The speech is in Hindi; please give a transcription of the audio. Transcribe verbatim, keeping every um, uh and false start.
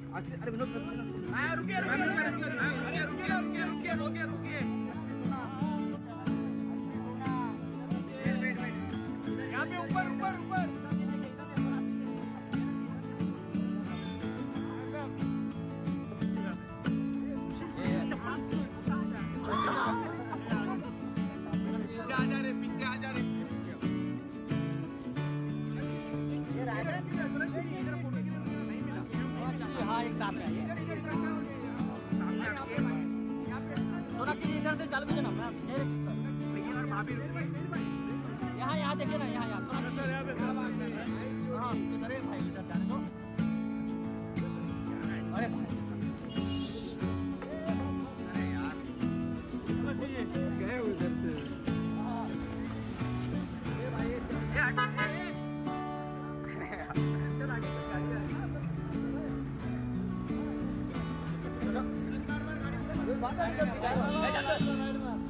अरे विनोद रुकिए रुकिए रुकिए रुकिए रुकिए रुकिए रुकिए यहाँ पे ऊपर ऊपर ऊपर पीछे आ जा रहे पीछे आ जा रहे हाँ एक साथ है सोनाक्षी इधर से चालू कीजिए ना मैम यहाँ यहाँ देखिए ना यहाँ यहाँ हाँ इधर है भाई इधर जाने दो अरे भाई गए उधर से चल आगे